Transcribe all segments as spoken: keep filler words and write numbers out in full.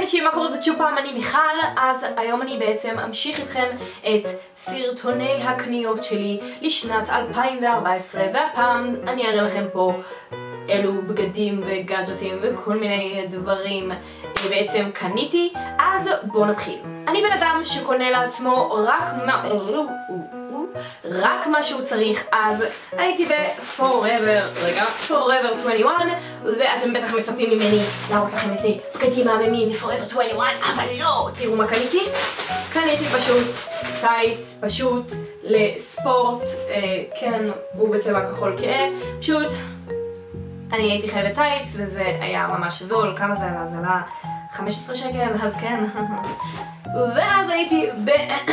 אנשים, מה קורה? זאת שוב פעם, אני מיכל. אז היום אני בעצם אמשיך איתכם את סרטוני הקניות שלי לשנת אלפיים וארבע עשרה, והפעם אני אראה לכם פה אלו בגדים וגאדג'טים וכל מיני דברים בעצם קניתי. אז בואו נתחיל. אני בן אדם שקונה לעצמו רק מה... רק מה שהוא צריך, אז הייתי ב-Forever, רגע, Forever עשרים ואחת, ואתם בטח מצפים ממני להראות לכם איזה בגדים מהממים מ-Forever עשרים ואחת, אבל לא! תראו מה קניתי. קניתי פשוט טייץ, פשוט לספורט, אה, כן, הוא בצבע כחול כהה, פשוט אני הייתי חייבת טייץ וזה היה ממש זול. כמה זה עלה? זה עלה חמישה עשר שקל, אז כן. ואז הייתי ב...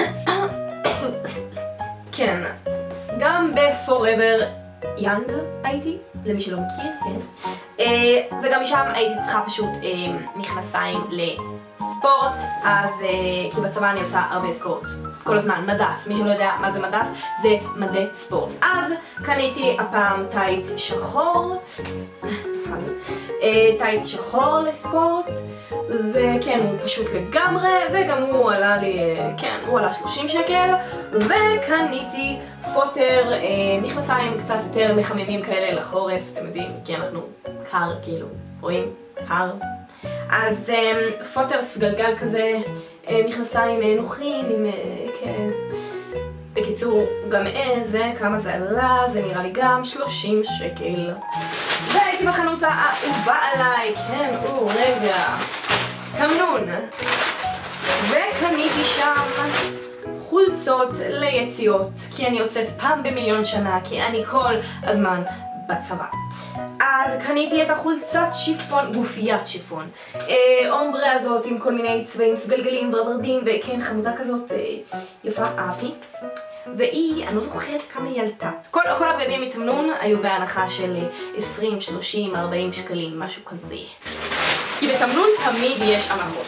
כן, גם ב-Forever Young הייתי, למי שלא מכיר, כן. Uh, וגם משם הייתי צריכה פשוט uh, מכנסיים לספורט, אז uh, כי בצבא אני עושה הרבה ספורט, כל הזמן, מדס, מי שלא יודע מה זה מדס, זה מדי ספורט. אז קניתי הפעם טייץ שחור, uh, טייץ שחור לספורט, וכן, הוא פשוט לגמרי, וגם הוא עלה לי, כן, הוא עלה שלושים שקל, וקניתי פוטר, אה, מכנסיים קצת יותר מחממים כאלה לחורף, אתם יודעים, כי אנחנו קר, כאילו, רואים? קר. אז אה, פוטר סגלגל כזה, אה, מכנסיים אה, נוחים, עם, אה, כן. בקיצור, גם אה, זה, כמה זה עלה, זה נראה לי גם שלושים שקל. והייתי בחנות האהובה עליי, כן, או, רגע. תמנון, וקניתי שם חולצות ליציאות, כי אני יוצאת פעם במיליון שנה, כי אני כל הזמן בצבא. אז קניתי את החולצת שיפון, גופיית שיפון, אה, אומברה הזאת עם כל מיני צבעים סגלגלים ורדרדים, וכן, חמודה כזאת אה, יפה, אהבתי. והיא, אני לא זוכרת כמה היא עלתה. כל, כל הבגדים מתמנון היו בהנחה של עשרים, שלושים, ארבעים שקלים, משהו כזה. כי בתמנון תמיד יש הנחות.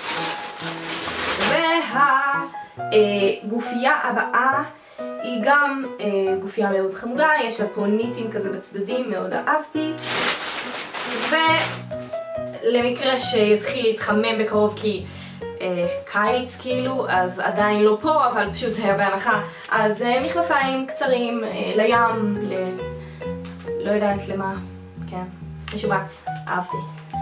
והגופייה הבאה היא גם אה, גופייה מאוד חמודה, יש לה פה ניטים כזה בצדדים, מאוד אהבתי. ולמקרה שיתחיל להתחמם בקרוב כי אה, קיץ כאילו, אז עדיין לא פה, אבל פשוט זה היה בהנחה. אז אה, מכנסיים קצרים אה, לים, ל... לא יודעת למה, כן, משובץ, אהבתי.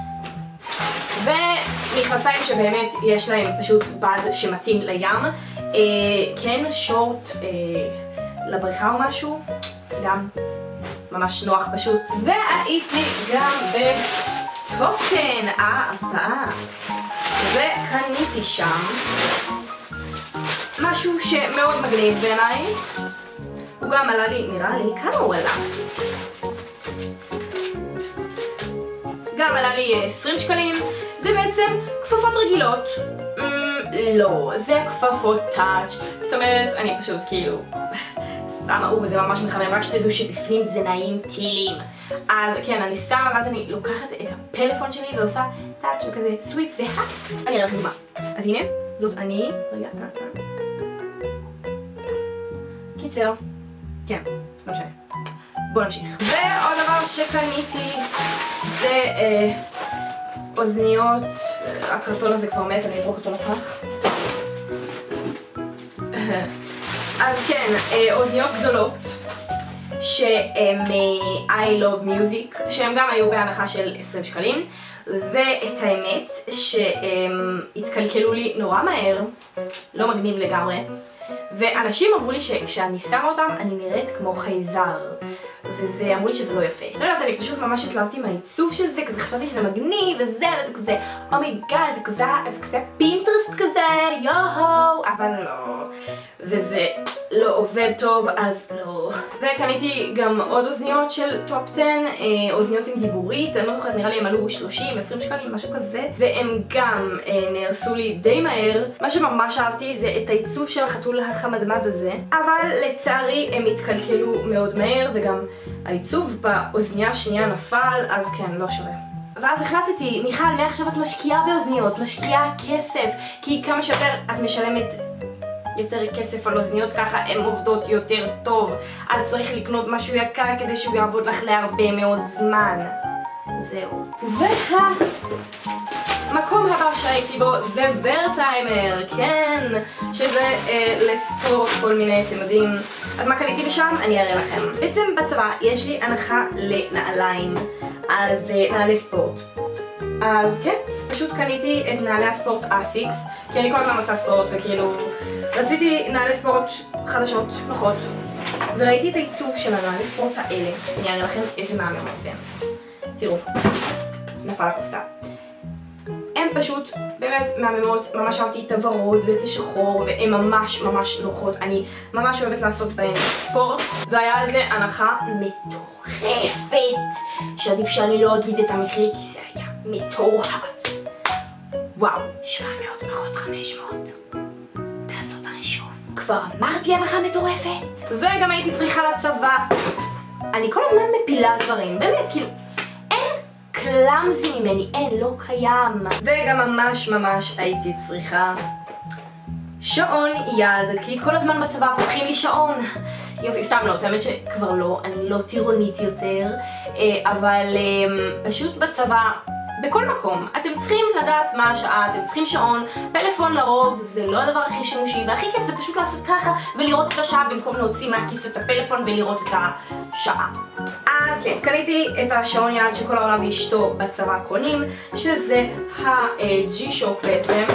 ומכנסיים שבאמת יש להם פשוט בד שמתאים לים, אה, כן, שורט אה, לבריכה או משהו, גם ממש נוח פשוט. והייתי גם בטופ עשר, אה, הפתעה. וקניתי שם משהו שמאוד מגניב בעיניי, הוא גם עלה לי, נראה לי, כמה הוא עלה? גם עלה לי עשרים שקלים. זה בעצם כפפות רגילות. Mm, לא, זה כפפות טאץ'. זאת אומרת, אני פשוט כאילו שמה, או, זה ממש מחמם, רק שתדעו שבפנים זה נעים טילים. אז כן, אני שמה ואז אני לוקחת את הפלאפון שלי ועושה טאץ' וכזה סוויפ והא. אני אראה לכם מה. אז הנה, זאת אני. רגע, קיצר. כן, לא משנה. בואו נמשיך. ועוד דבר שקניתי זה אה, אוזניות. הקרטון הזה כבר מת, אני אזרוק אותו לפח. אז כן, אה, אוזניות גדולות שהן מ-I Love Music, שהן גם היו בהנחה של עשרים שקלים, ואת האמת שהם התקלקלו לי נורא מהר, לא מגניב לגמרי, ואנשים אמרו לי שכשאני שמה אותם אני נראית כמו חייזר, וזה אמרו לי שזה לא יפה. לא יודעת, אני פשוט ממש התלהבתי מהעיצוב של זה, כזה חשבתי שזה מגניב וזה, וזה כזה אומייגאד, זה כזה, זה כזה פינטרסט כזה, יוהו, אבל לא. וזה לא עובד טוב, אז לא. וקניתי גם עוד אוזניות של טופ עשר, אוזניות עם דיבורית, אני לא זוכרת, נראה לי הם עלו שלושים, עשרים שקלים, משהו כזה, והם גם נהרסו לי די מהר. מה שממש אהבתי זה את העיצוב של החתול החמדמד הזה, אבל לצערי הם התקלקלו מאוד מהר, וגם העיצוב באוזניה השנייה נפל, אז כן, לא שווה. ואז החלטתי, מיכל, מעכשיו את משקיעה באוזניות, משקיעה כסף, כי כמה שיותר את משלמת יותר כסף על אוזניות, ככה הן עובדות יותר טוב, אז צריך לקנות משהו יקר כדי שהוא יעבוד לך להרבה מאוד זמן. זהו. והמקום הבא שהייתי בו זה ורטיימר, כן, שזה אה, לספורט כל מיני, אתם יודעים. אז מה קניתי בשם? אני אראה לכם. בעצם בצבא יש לי הנחה לנעליים, אז אה, נעלי ספורט. אז כן, פשוט קניתי את נעלי הספורט אסיקס, כי אני כל הזמן עושה ספורט וכאילו רציתי נעלי ספורט חדשות, נוחות, וראיתי את העיצוב של הנעלי ספורט האלה. אני אראה לכם איזה מהממות הם. תראו, נפל הקופסה. הם פשוט באמת מהממות, ממש אהבתי את הוורוד ואת השחור, והן ממש ממש נוחות. אני ממש אוהבת לעשות בהן ספורט, והיה על זה הנחה מטורפת, שעדיף שאני לא אגיד את המחיר כי זה היה מטורף. וואו, שבע מאות פחות חמש מאות. תעשו את החישוב. כבר אמרתי הנחה מטורפת. וגם הייתי צריכה לצבא. אני כל הזמן מפילה דברים, באמת, כאילו, אין קלאמזי ממני, אין, לא קיים. וגם ממש ממש הייתי צריכה שעון יד, כי כל הזמן בצבא פותחים לי שעון. יופי, סתם לא, האמת שכבר לא, אני לא טירונית יותר, אבל פשוט בצבא, בכל מקום, אתם צריכים לדעת מה השעה, אתם צריכים שעון, פלאפון לרוב, זה לא הדבר הכי שימושי, והכי כיף זה פשוט לעשות ככה ולראות את השעה במקום להוציא מהכיס את הפלאפון ולראות את השעה. אז כן, קניתי את השעון יד שכל העולם ואשתו בצבא קונים, שזה ה-G-Shock בעצם.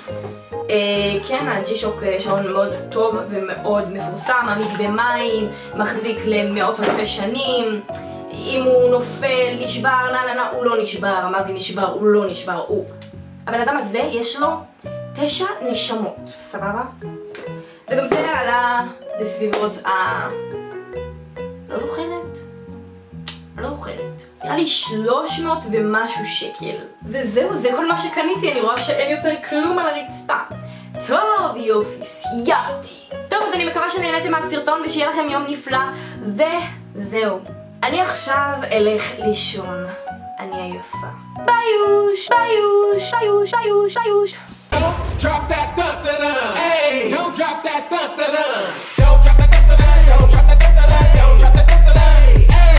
כן, ה-G-Shock שעון מאוד טוב ומאוד מפורסם, עמיד במים, מחזיק למאות אלפי שנים. אם הוא נופל, נשבר, נה נה נה, הוא לא נשבר, אמרתי נשבר, הוא לא נשבר, הוא. הבן אדם הזה יש לו תשע נשמות, סבבה? וגם זה עלה בסביבות ה... לא זוכרת? לא זוכרת. נראה לי שלוש מאות ומשהו שקל. וזהו, זה כל מה שקניתי, אני רואה שאין יותר כלום על הרצפה. טוב, יופי, סיימתי. טוב, אז אני מקווה שנהנתם מהסרטון ושיהיה לכם יום נפלא, וזהו. אני עכשיו אלך לישון. אני עייפה. ביוש, ביוש, ביוש, ביוש, ביוש.